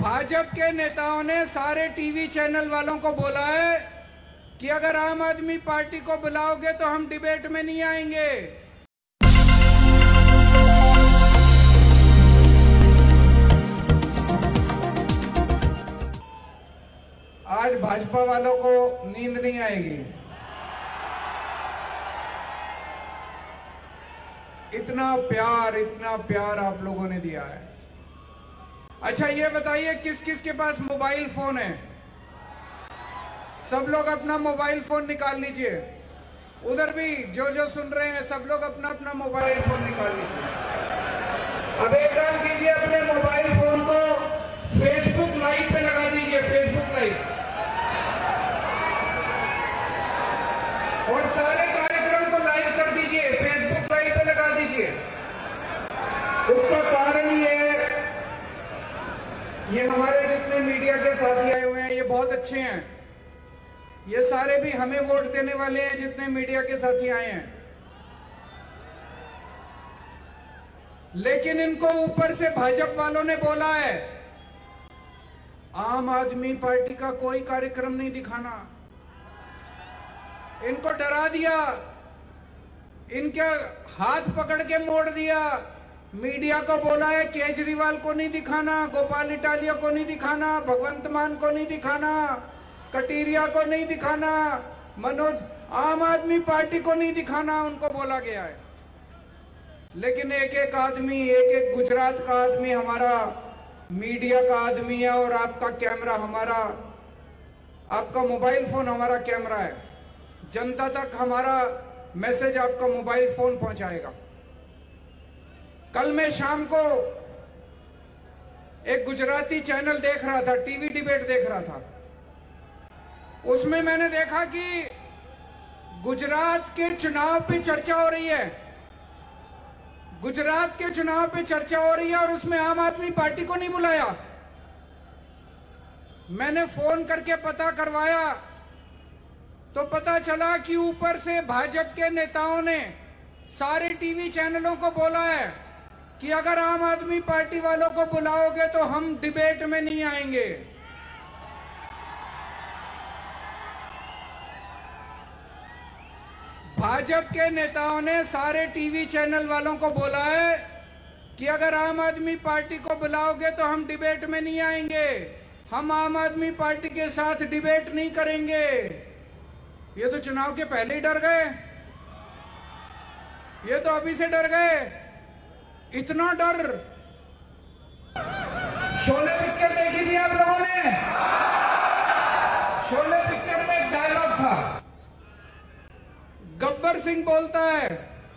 भाजपा के नेताओं ने सारे टीवी चैनल वालों को बोला है कि अगर आम आदमी पार्टी को बुलाओगे तो हम डिबेट में नहीं आएंगे। आज भाजपा वालों को नींद नहीं आएगी। इतना प्यार आप लोगों ने दिया है। अच्छा ये बताइए किस किस के पास मोबाइल फोन है? सब लोग अपना मोबाइल फोन निकाल लीजिए। उधर भी जो सुन रहे हैं सब लोग अपना अपना मोबाइल फोन निकाल लीजिए। अब एक काम कीजिए, अपने मोबाइल फोन को फेसबुक लाइव पे लगा दीजिए, फेसबुक लाइव, और सारे कार्यक्रम को लाइव कर दीजिए, फेसबुक लाइव पे लगा दीजिए। उसका कारण ये हमारे जितने मीडिया के साथी आए हुए हैं ये बहुत अच्छे हैं। ये सारे भी हमें वोट देने वाले हैं जितने मीडिया के साथी आए हैं। लेकिन इनको ऊपर से भाजपा वालों ने बोला है आम आदमी पार्टी का कोई कार्यक्रम नहीं दिखाना। इनको डरा दिया, इनके हाथ पकड़ के मोड़ दिया। मीडिया को बोला है केजरीवाल को नहीं दिखाना, गोपाल इटालिया को नहीं दिखाना, भगवंत मान को नहीं दिखाना, कटीरिया को नहीं दिखाना, मनोज आम आदमी पार्टी को नहीं दिखाना, उनको बोला गया है। लेकिन एक एक आदमी, एक एक गुजरात का आदमी हमारा मीडिया का आदमी है, और आपका कैमरा हमारा, आपका मोबाइल फोन हमारा कैमरा है। जनता तक हमारा मैसेज आपका मोबाइल फोन पहुंचाएगा। कल मैं शाम को एक गुजराती चैनल देख रहा था, टीवी डिबेट देख रहा था। उसमें मैंने देखा कि गुजरात के चुनाव पे चर्चा हो रही है, गुजरात के चुनाव पे चर्चा हो रही है, और उसमें आम आदमी पार्टी को नहीं बुलाया। मैंने फोन करके पता करवाया तो पता चला कि ऊपर से भाजपा के नेताओं ने सारे टीवी चैनलों को बोला है कि अगर आम आदमी पार्टी वालों को बुलाओगे तो हम डिबेट में नहीं आएंगे। भाजपा के नेताओं ने सारे टीवी चैनल वालों को बोला है कि अगर आम आदमी पार्टी को बुलाओगे तो हम डिबेट में नहीं आएंगे, हम आम आदमी पार्टी के साथ डिबेट नहीं करेंगे। ये तो चुनाव के पहले ही डर गए, ये तो अभी से डर गए। इतना डर। शोले पिक्चर देखी थी आप लोगों ने? शोले पिक्चर में एक डायलॉग था, गब्बर सिंह बोलता है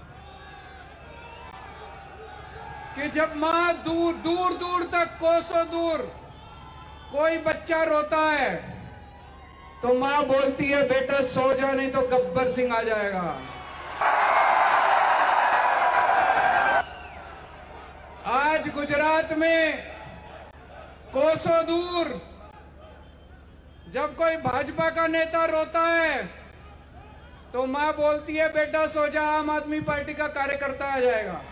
कि जब मां दूर दूर दूर तक कोसों दूर कोई बच्चा रोता है तो मां बोलती है बेटा सो जा, नहीं तो गब्बर सिंह आ जाएगा। आज गुजरात में कोसों दूर जब कोई भाजपा का नेता रोता है तो मां बोलती है बेटा सो जा, आम आदमी पार्टी का कार्यकर्ता आ जाएगा।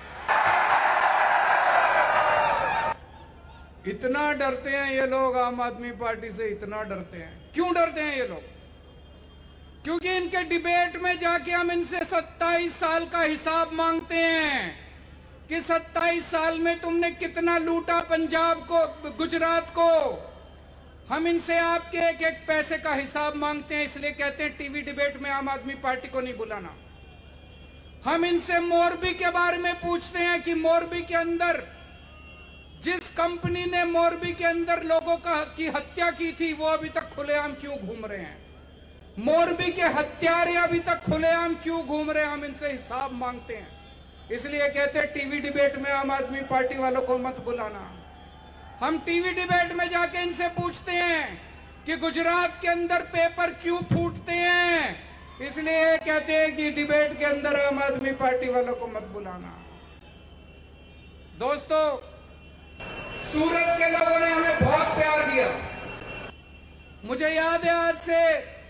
इतना डरते हैं ये लोग आम आदमी पार्टी से, इतना डरते हैं। क्यों डरते हैं ये लोग? क्योंकि इनके डिबेट में जाके हम इनसे 27 साल का हिसाब मांगते हैं कि 27 साल में तुमने कितना लूटा पंजाब को, गुजरात को। हम इनसे आपके एक एक पैसे का हिसाब मांगते हैं, इसलिए कहते हैं टीवी डिबेट में आम आदमी पार्टी को नहीं बुलाना। हम इनसे मोरबी के बारे में पूछते हैं कि मोरबी के अंदर जिस कंपनी ने मोरबी के अंदर लोगों की हत्या की थी वो अभी तक खुलेआम क्यों घूम रहे हैं? मोरबी के हत्यारे अभी तक खुलेआम क्यों घूम रहे हैं? हम इनसे हिसाब मांगते हैं, इसलिए कहते हैं टीवी डिबेट में आम आदमी पार्टी वालों को मत बुलाना। हम टीवी डिबेट में जाके इनसे पूछते हैं कि गुजरात के अंदर पेपर क्यों फूटते हैं, इसलिए कहते हैं कि डिबेट के अंदर आम आदमी पार्टी वालों को मत बुलाना। दोस्तों, सूरत के लोगों ने हमें बहुत प्यार दिया। मुझे याद है आज से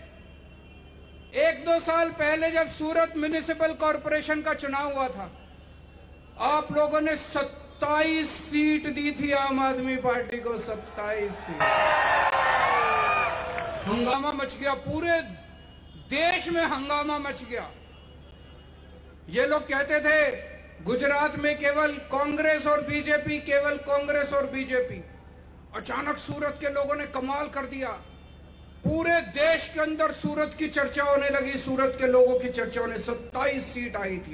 1-2 साल पहले जब सूरत म्युनिसिपल कॉरपोरेशन का चुनाव हुआ था, आप लोगों ने 27 सीट दी थी आम आदमी पार्टी को, 27 सीट। हंगामा मच गया, पूरे देश में हंगामा मच गया। ये लोग कहते थे गुजरात में केवल कांग्रेस और बीजेपी, केवल कांग्रेस और बीजेपी। अचानक सूरत के लोगों ने कमाल कर दिया, पूरे देश के अंदर सूरत की चर्चा होने लगी, सूरत के लोगों की चर्चा होने। 27 सीट आई थी।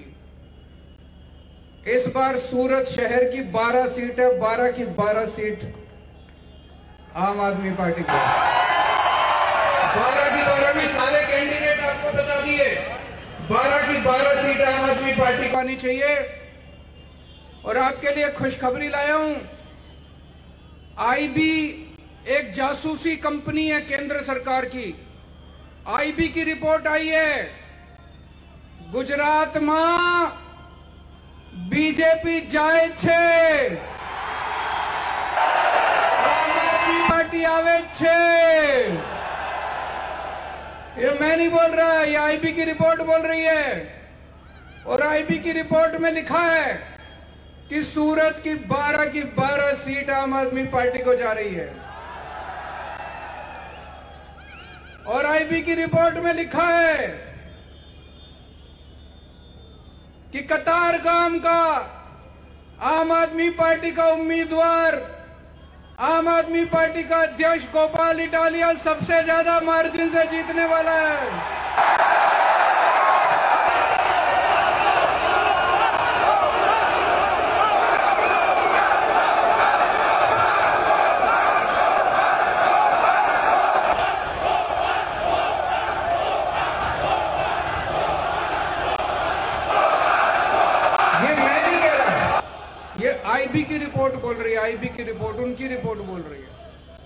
इस बार सूरत शहर की 12 सीट है, 12 की 12 सीट आम आदमी पार्टी की। 12 की 12 में सारे कैंडिडेट आपको बता दिए, 12 की 12 सीट आम आदमी पार्टी को आनी चाहिए। और आपके लिए खुशखबरी लाया हूं, आईबी एक जासूसी कंपनी है केंद्र सरकार की। आईबी की रिपोर्ट आई है, गुजरात में बीजेपी जाए छे, आम आदमी पार्टी आवे छे। ये मैं नहीं बोल रहा, ये आईबी की रिपोर्ट बोल रही है। और आईबी की रिपोर्ट में लिखा है कि सूरत की 12 सीट आम आदमी पार्टी को जा रही है। और आईबी की रिपोर्ट में लिखा है कि कतारगाम का आम आदमी पार्टी का उम्मीदवार, आम आदमी पार्टी का अध्यक्ष गोपाल इटालिया सबसे ज्यादा मार्जिन से जीतने वाला है। आईबी की रिपोर्ट बोल रही है, आईबी की रिपोर्ट, उनकी रिपोर्ट बोल रही है।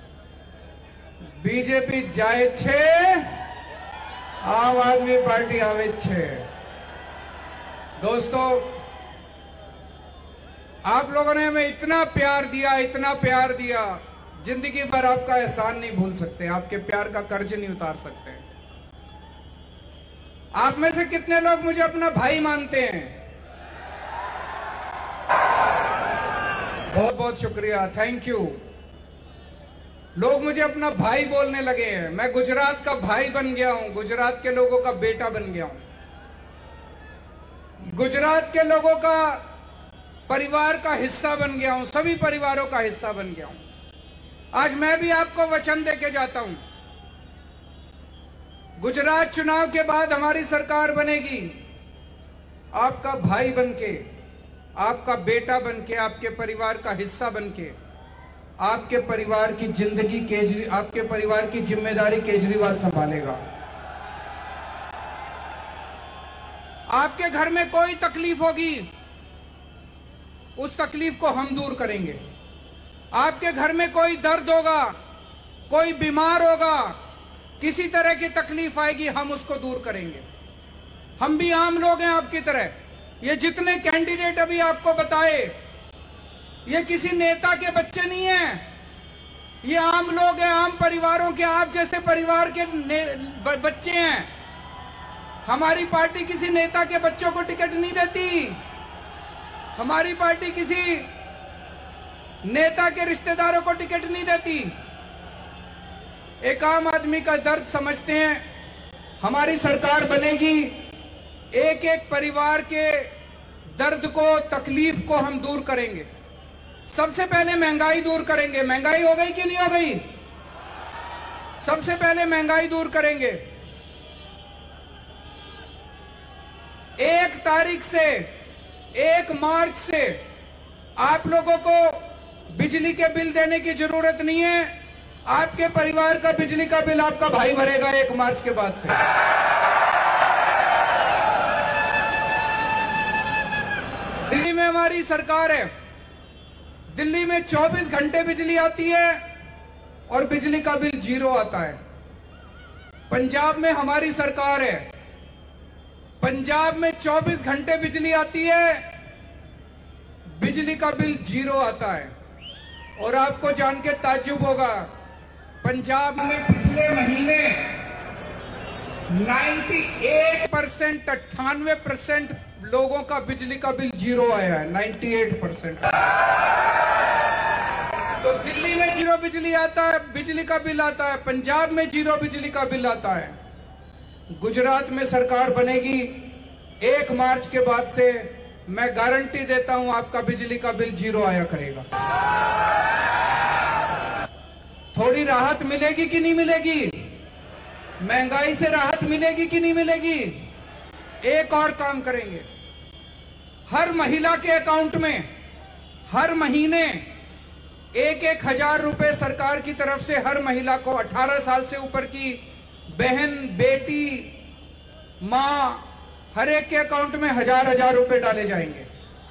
बीजेपी जाए छे, आम आदमी पार्टी आवे छे। दोस्तों, आप लोगों ने हमें इतना प्यार दिया, इतना प्यार दिया, जिंदगी भर आपका एहसान नहीं भूल सकते, आपके प्यार का कर्ज नहीं उतार सकते। आप में से कितने लोग मुझे अपना भाई मानते हैं? बहुत बहुत शुक्रिया, थैंक यू। लोग मुझे अपना भाई बोलने लगे हैं। मैं गुजरात का भाई बन गया हूं, गुजरात के लोगों का बेटा बन गया हूं, गुजरात के लोगों का परिवार का हिस्सा बन गया हूं, सभी परिवारों का हिस्सा बन गया हूं। आज मैं भी आपको वचन देके जाता हूं, गुजरात चुनाव के बाद हमारी सरकार बनेगी, आपका भाई बनके, आपका बेटा बनके, आपके परिवार का हिस्सा बनके, आपके परिवार की जिंदगी आपके परिवार की जिम्मेदारी केजरीवाल संभालेगा। आपके घर में कोई तकलीफ होगी, उस तकलीफ को हम दूर करेंगे। आपके घर में कोई दर्द होगा, कोई बीमार होगा, किसी तरह की तकलीफ आएगी, हम उसको दूर करेंगे। हम भी आम लोग हैं आपकी तरह। ये जितने कैंडिडेट अभी आपको बताए, ये किसी नेता के बच्चे नहीं हैं, ये आम लोग हैं, आम परिवारों के, आप जैसे परिवार के बच्चे हैं। हमारी पार्टी किसी नेता के बच्चों को टिकट नहीं देती, हमारी पार्टी किसी नेता के रिश्तेदारों को टिकट नहीं देती। एक आम आदमी का दर्द समझते हैं। हमारी सरकार बनेगी, एक एक परिवार के दर्द को, तकलीफ को हम दूर करेंगे। सबसे पहले महंगाई दूर करेंगे। महंगाई हो गई कि नहीं हो गई? सबसे पहले महंगाई दूर करेंगे। 1 तारीख से, 1 मार्च से आप लोगों को बिजली के बिल देने की जरूरत नहीं है। आपके परिवार का बिजली का बिल आपका भाई भरेगा 1 मार्च के बाद से। दिल्ली में हमारी सरकार है, दिल्ली में 24 घंटे बिजली आती है और बिजली का बिल 0 आता है। पंजाब में हमारी सरकार है, पंजाब में 24 घंटे बिजली आती है, बिजली का बिल 0 आता है। और आपको जान के ताज्जुब होगा, पंजाब में पिछले महीने 98%, लोगों का बिजली का बिल 0 आया है, 98%। तो दिल्ली में 0 बिजली आता है, बिजली का बिल आता है, पंजाब में 0 बिजली का बिल आता है। गुजरात में सरकार बनेगी 1 मार्च के बाद से, मैं गारंटी देता हूं आपका बिजली का बिल 0 आया करेगा। थोड़ी राहत मिलेगी कि नहीं मिलेगी? महंगाई से राहत मिलेगी कि नहीं मिलेगी? एक और काम करेंगे, हर महिला के अकाउंट में हर महीने 1-1 हजार रुपए सरकार की तरफ से हर महिला को, 18 साल से ऊपर की बहन, बेटी, मां, हर एक के अकाउंट में 1000-1000 रुपए डाले जाएंगे।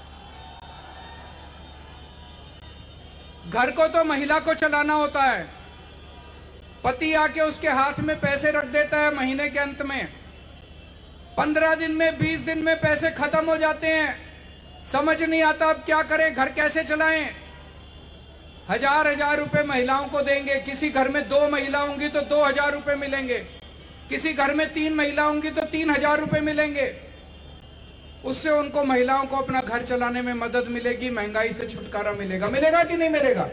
घर को तो महिला को चलाना होता है, पति आके उसके हाथ में पैसे रख देता है महीने के अंत में, 15 दिन में, 20 दिन में पैसे खत्म हो जाते हैं, समझ नहीं आता अब क्या करें, घर कैसे चलाएं। 1000-1000 रुपए महिलाओं को देंगे। किसी घर में 2 महिला होंगी तो 2000 रुपए मिलेंगे, किसी घर में 3 महिला होंगी तो 3000 रुपए मिलेंगे। उससे उनको, महिलाओं को अपना घर चलाने में मदद मिलेगी, महंगाई से छुटकारा मिलेगा। मिलेगा कि नहीं मिलेगा?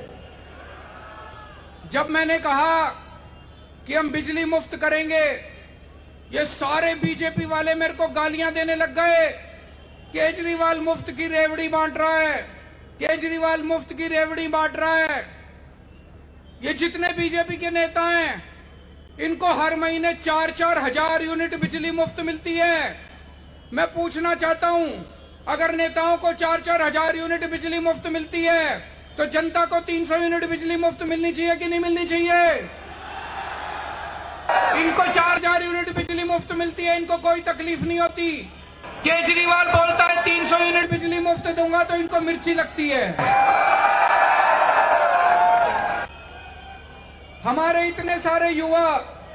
जब मैंने कहा कि हम बिजली मुफ्त करेंगे, ये सारे बीजेपी वाले मेरे को गालियां देने लग गए। केजरीवाल मुफ्त की रेवड़ी बांट रहा है, केजरीवाल मुफ्त की रेवड़ी बांट रहा है। ये जितने बीजेपी के नेता हैं, इनको हर महीने 4-4 हजार यूनिट बिजली मुफ्त मिलती है। मैं पूछना चाहता हूं, अगर नेताओं को 4-4 हजार यूनिट बिजली मुफ्त मिलती है, तो जनता को 300 यूनिट बिजली मुफ्त मिलनी चाहिए कि नहीं मिलनी चाहिए? इनको 4000 यूनिट बिजली मुफ्त मिलती है, इनको कोई तकलीफ नहीं होती। केजरीवाल बोलता है 300 यूनिट बिजली मुफ्त दूंगा, तो इनको मिर्ची लगती है। हमारे इतने सारे युवा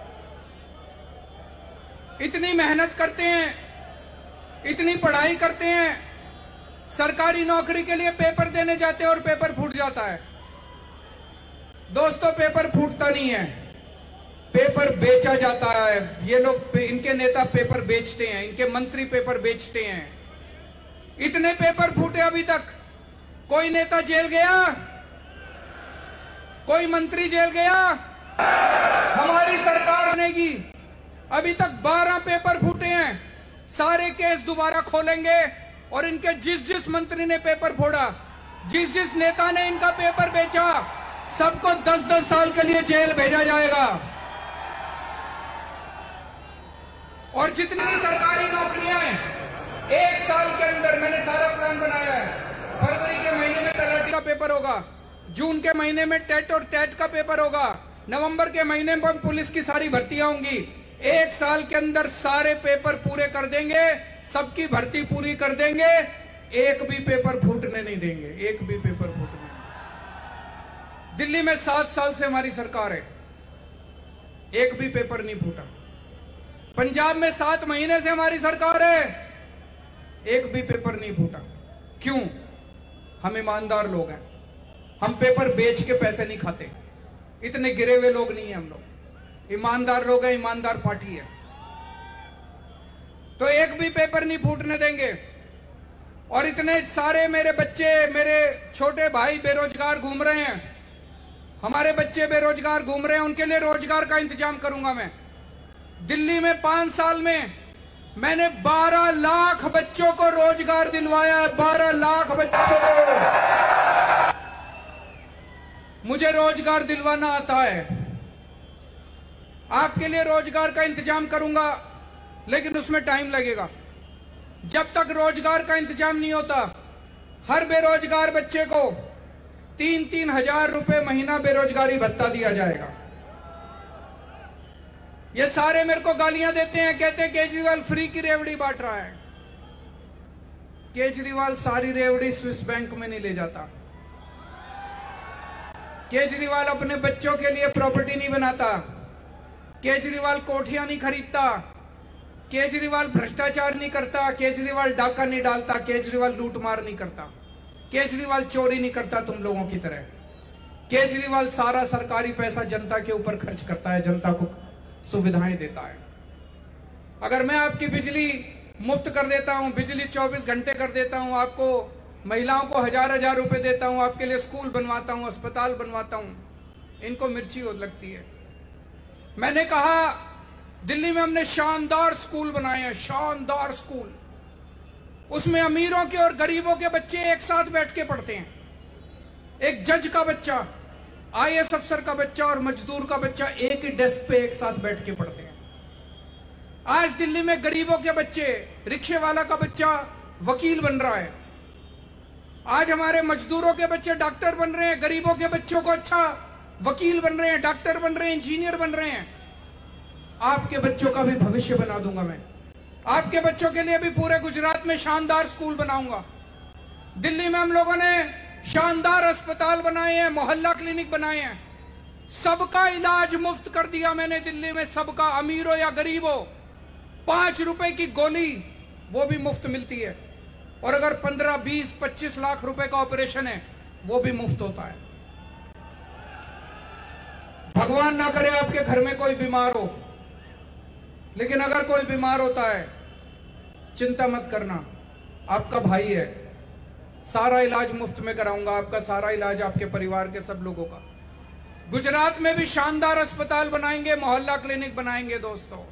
इतनी मेहनत करते हैं, इतनी पढ़ाई करते हैं, सरकारी नौकरी के लिए पेपर देने जाते हैं और पेपर फूट जाता है। दोस्तों, पेपर फूटता नहीं है, पेपर बेचा जाता है। ये लोग, इनके नेता पेपर बेचते हैं, इनके मंत्री पेपर बेचते हैं। इतने पेपर फूटे, अभी तक कोई नेता जेल गया? कोई मंत्री जेल गया? हमारी सरकार बनेगी, अभी तक 12 पेपर फूटे हैं, सारे केस दोबारा खोलेंगे और इनके जिस मंत्री ने पेपर फोड़ा, जिस नेता ने इनका पेपर बेचा, सबको 10-10 साल के लिए जेल भेजा जाएगा। और जितनी सरकारी नौकरियां हैं, 1 साल के अंदर, मैंने सारा प्लान बनाया है। फरवरी के महीने में तलाटी का पेपर होगा, जून के महीने में टेट और टैट का पेपर होगा, नवंबर के महीने में पुलिस की सारी भर्तियां होंगी। 1 साल के अंदर सारे पेपर पूरे कर देंगे, सबकी भर्ती पूरी कर देंगे, एक भी पेपर फूटने नहीं देंगे, एक भी पेपर फूटने नहीं। दिल्ली में 7 साल से हमारी सरकार है, एक भी पेपर नहीं फूटा। पंजाब में 7 महीने से हमारी सरकार है, एक भी पेपर नहीं फूटा। क्यों? हम ईमानदार लोग हैं, हम पेपर बेच के पैसे नहीं खाते, इतने गिरे हुए लोग नहीं हैं हम लोग, ईमानदार लोग हैं, ईमानदार पार्टी है। तो एक भी पेपर नहीं फूटने देंगे। और इतने सारे मेरे बच्चे, मेरे छोटे भाई बेरोजगार घूम रहे हैं, हमारे बच्चे बेरोजगार घूम रहे हैं, उनके लिए रोजगार का इंतजाम करूंगा मैं। दिल्ली में 5 साल में मैंने 12 लाख बच्चों को रोजगार दिलवाया, 12 लाख बच्चों को मुझे रोजगार दिलवाना आता है। आपके लिए रोजगार का इंतजाम करूंगा, लेकिन उसमें टाइम लगेगा। जब तक रोजगार का इंतजाम नहीं होता, हर बेरोजगार बच्चे को 3-3 हजार रुपए महीना बेरोजगारी भत्ता दिया जाएगा। ये सारे मेरे को गालियां देते हैं, कहते हैं केजरीवाल फ्री की रेवड़ी बांट रहा है। केजरीवाल सारी रेवड़ी स्विस बैंक में नहीं ले जाता। केजरीवाल अपने बच्चों के लिए प्रॉपर्टी नहीं बनाता, केजरीवाल कोठियां नहीं खरीदता, केजरीवाल भ्रष्टाचार नहीं करता, केजरीवाल डाका नहीं डालता, केजरीवाल लूटमार नहीं करता, केजरीवाल चोरी नहीं करता तुम लोगों की तरह। केजरीवाल सारा सरकारी पैसा जनता के ऊपर खर्च करता है, जनता को सुविधाएं देता है। अगर मैं आपकी बिजली मुफ्त कर देता हूं, बिजली 24 घंटे कर देता हूं, आपको महिलाओं को हजार रुपए देता हूं, आपके लिए स्कूल बनवाता हूं, अस्पताल बनवाता हूं। इनको मिर्ची लगती है। मैंने कहा दिल्ली में हमने शानदार स्कूल बनाए हैं, शानदार स्कूल। उसमें अमीरों के और गरीबों के बच्चे एक साथ बैठ के पढ़ते हैं। एक जज का बच्चा, आईएएस अफसर का बच्चा और मजदूर का बच्चा एक ही डेस्क पे एक साथ बैठ के पढ़ते हैं। आज दिल्ली में गरीबों के बच्चे, रिक्शे वाला का बच्चा वकील बन रहा है। आज हमारे मजदूरों के बच्चे डॉक्टर बन रहे हैं, गरीबों के बच्चों को अच्छा वकील बन रहे हैं, डॉक्टर बन रहे हैं, इंजीनियर बन रहे हैं। आपके बच्चों का भी भविष्य बना दूंगा मैं। आपके बच्चों के लिए भी पूरे गुजरात में शानदार स्कूल बनाऊंगा। दिल्ली में हम लोगों ने शानदार अस्पताल बनाए हैं, मोहल्ला क्लिनिक बनाए हैं। सबका इलाज मुफ्त कर दिया मैंने दिल्ली में, सबका, अमीर हो या गरीब हो। 5 रुपए की गोली वो भी मुफ्त मिलती है, और अगर 15, 20, 25 लाख रुपए का ऑपरेशन है वो भी मुफ्त होता है। भगवान ना करे आपके घर में कोई बीमार हो, लेकिन अगर कोई बीमार होता है चिंता मत करना, आपका भाई है, सारा इलाज मुफ्त में कराऊंगा, आपका सारा इलाज, आपके परिवार के सब लोगों का। गुजरात में भी शानदार अस्पताल बनाएंगे, मोहल्ला क्लिनिक बनाएंगे। दोस्तों,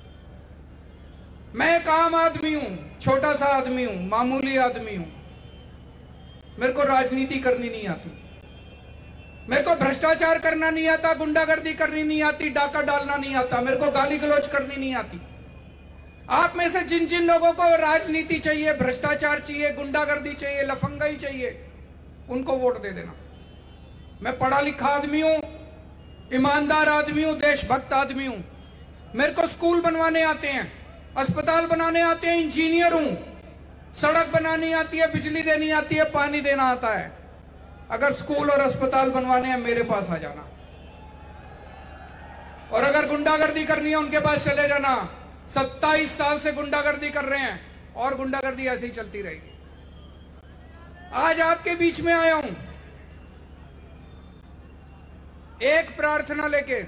मैं एक आम आदमी हूं, छोटा सा आदमी हूं, मामूली आदमी हूं। मेरे को राजनीति करनी नहीं आती, मेरे को भ्रष्टाचार करना नहीं आता, गुंडागर्दी करनी नहीं आती, डाका डालना नहीं आता, मेरे को गाली गलौज करनी नहीं आती। आप में से जिन जिन लोगों को राजनीति चाहिए, भ्रष्टाचार चाहिए, गुंडागर्दी चाहिए, लफंगाई चाहिए, उनको वोट दे देना। मैं पढ़ा लिखा आदमी हूं, ईमानदार आदमी हूं, देशभक्त आदमी हूं। मेरे को स्कूल बनवाने आते हैं, अस्पताल बनाने आते हैं, इंजीनियर हूं। सड़क बनानी आती है, बिजली देनी आती है, पानी देना आता है। अगर स्कूल और अस्पताल बनवाने हैं मेरे पास आ जाना, और अगर गुंडागर्दी करनी है उनके पास चले जाना। 27 साल से गुंडागर्दी कर रहे हैं, और गुंडागर्दी ऐसे ही चलती रहेगी। आज आपके बीच में आया हूं एक प्रार्थना लेके।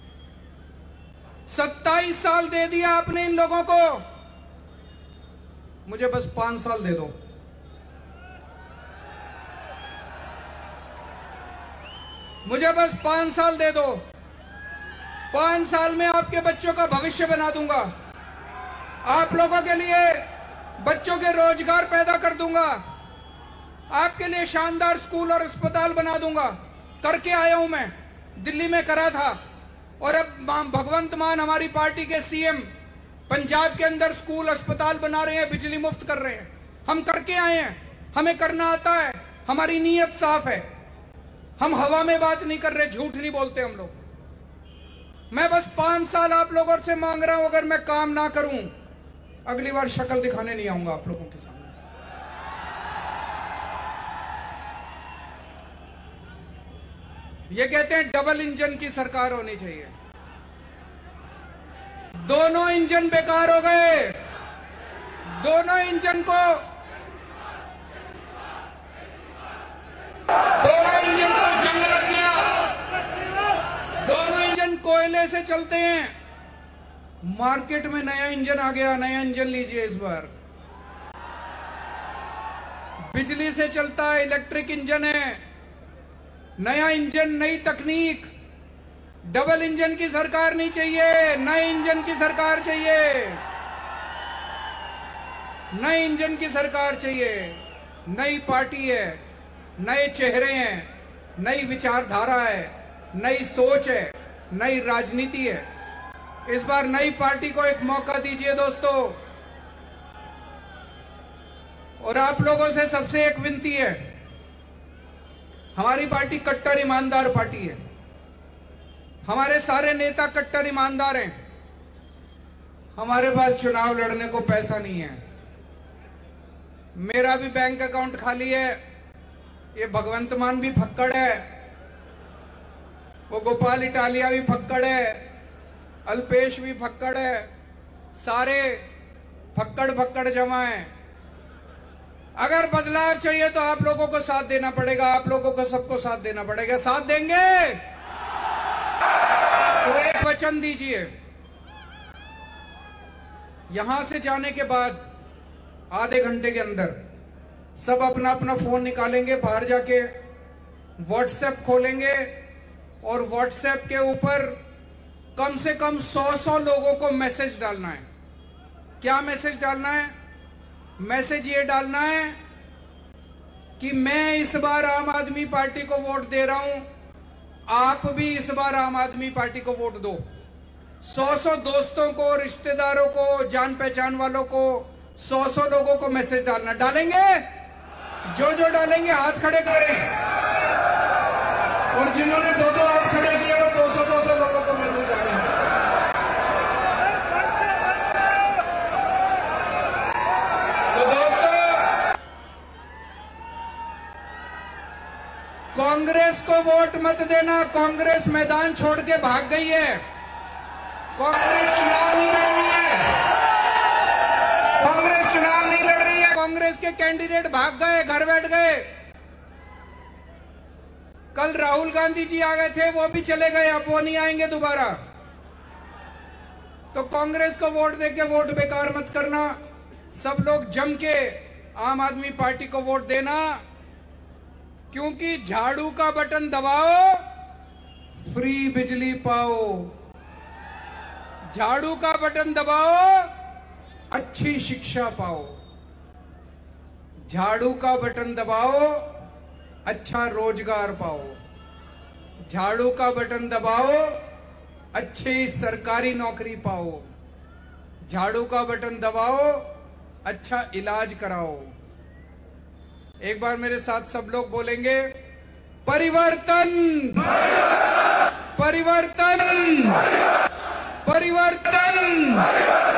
27 साल दे दिया आपने इन लोगों को, मुझे बस 5 साल दे दो। मुझे बस 5 साल दे दो। 5 साल में आपके बच्चों का भविष्य बना दूंगा, आप लोगों के लिए बच्चों के रोजगार पैदा कर दूंगा, आपके लिए शानदार स्कूल और अस्पताल बना दूंगा। करके आया हूं मैं, दिल्ली में करा था, और अब भगवंत मान हमारी पार्टी के सीएम पंजाब के अंदर स्कूल अस्पताल बना रहे हैं, बिजली मुफ्त कर रहे हैं। हम करके आए हैं, हमें करना आता है, हमारी नीयत साफ है। हम हवा में बात नहीं कर रहे, झूठ नहीं बोलते हम लोग। मैं बस 5 साल आप लोगों से मांग रहा हूं। अगर मैं काम ना करूं, अगली बार शक्ल दिखाने नहीं आऊंगा आप लोगों के सामने। ये कहते हैं डबल इंजन की सरकार होनी चाहिए। दोनों इंजन बेकार हो गए, दोनों इंजन को जंग लग गया। दोनों इंजन कोयले से चलते हैं, मार्केट में नया इंजन आ गया, नया इंजन लीजिए इस बार। बिजली से चलता है, इलेक्ट्रिक इंजन है, नया इंजन, नई तकनीक। डबल इंजन की सरकार नहीं चाहिए, नए इंजन की सरकार चाहिए। नए इंजन की सरकार चाहिए। नई पार्टी है, नए चेहरे हैं, नई विचारधारा है, नई सोच है, नई राजनीति है। इस बार नई पार्टी को एक मौका दीजिए दोस्तों। और आप लोगों से सबसे एक विनती है, हमारी पार्टी कट्टर ईमानदार पार्टी है, हमारे सारे नेता कट्टर ईमानदार हैं। हमारे पास चुनाव लड़ने को पैसा नहीं है। मेरा भी बैंक अकाउंट खाली है, ये भगवंत मान भी फक्कड़ है, वो गोपाल इटालिया भी फक्कड़ है, अल्पेश भी फक्कड़ है, सारे फक्कड़ फक्कड़ जमा है। अगर बदलाव चाहिए तो आप लोगों को साथ देना पड़ेगा, आप लोगों को सबको साथ देना पड़ेगा। साथ देंगे तो एक वचन दीजिए, यहां से जाने के बाद आधे घंटे के अंदर सब अपना अपना फोन निकालेंगे, बाहर जाके व्हाट्सएप खोलेंगे और व्हाट्सएप के ऊपर कम से कम 100 लोगों को मैसेज डालना है। क्या मैसेज डालना है? मैसेज ये डालना है कि मैं इस बार आम आदमी पार्टी को वोट दे रहा हूं, आप भी इस बार आम आदमी पार्टी को वोट दो। 100 दोस्तों को, रिश्तेदारों को, जान पहचान वालों को, 100 लोगों को मैसेज डालना। डालेंगे? जो डालेंगे हाथ खड़े करें, और जिन्होंने 2 हाथ खड़े किए वो 200 लोगों को मैसेज डालेंगे। तो दोस्तों, कांग्रेस को वोट मत देना। कांग्रेस मैदान छोड़ के भाग गई है। कांग्रेस चुनाव नहीं लड़ रही है। कांग्रेस चुनाव नहीं लड़ रही है। कांग्रेस के कैंडिडेट भाग गए, घर बैठ गए। कल राहुल गांधी जी आ गए थे, वो भी चले गए, अब वो नहीं आएंगे दोबारा। तो कांग्रेस को वोट देके वोट बेकार मत करना। सब लोग जम के आम आदमी पार्टी को वोट देना, क्योंकि झाड़ू का बटन दबाओ, फ्री बिजली पाओ। झाड़ू का बटन दबाओ, अच्छी शिक्षा पाओ। झाड़ू का बटन दबाओ, अच्छा रोजगार पाओ। झाड़ू का बटन दबाओ, अच्छी सरकारी नौकरी पाओ। झाड़ू का बटन दबाओ, अच्छा इलाज कराओ। एक बार मेरे साथ सब लोग बोलेंगे, परिवर्तन, परिवर्तन, परिवर्तन।